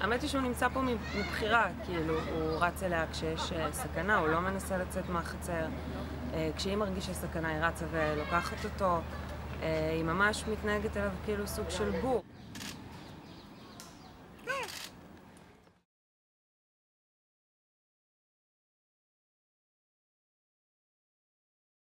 האמת היא שהוא נמצא פה מבחירה, כאילו, הוא רץ אליה כשיש סכנה, הוא לא מנסה לצאת מהחצר. כשהיא מרגישה סכנה, היא רצה ולוקחת אותו. היא ממש מתנהגת אליו כאילו סוג של גור.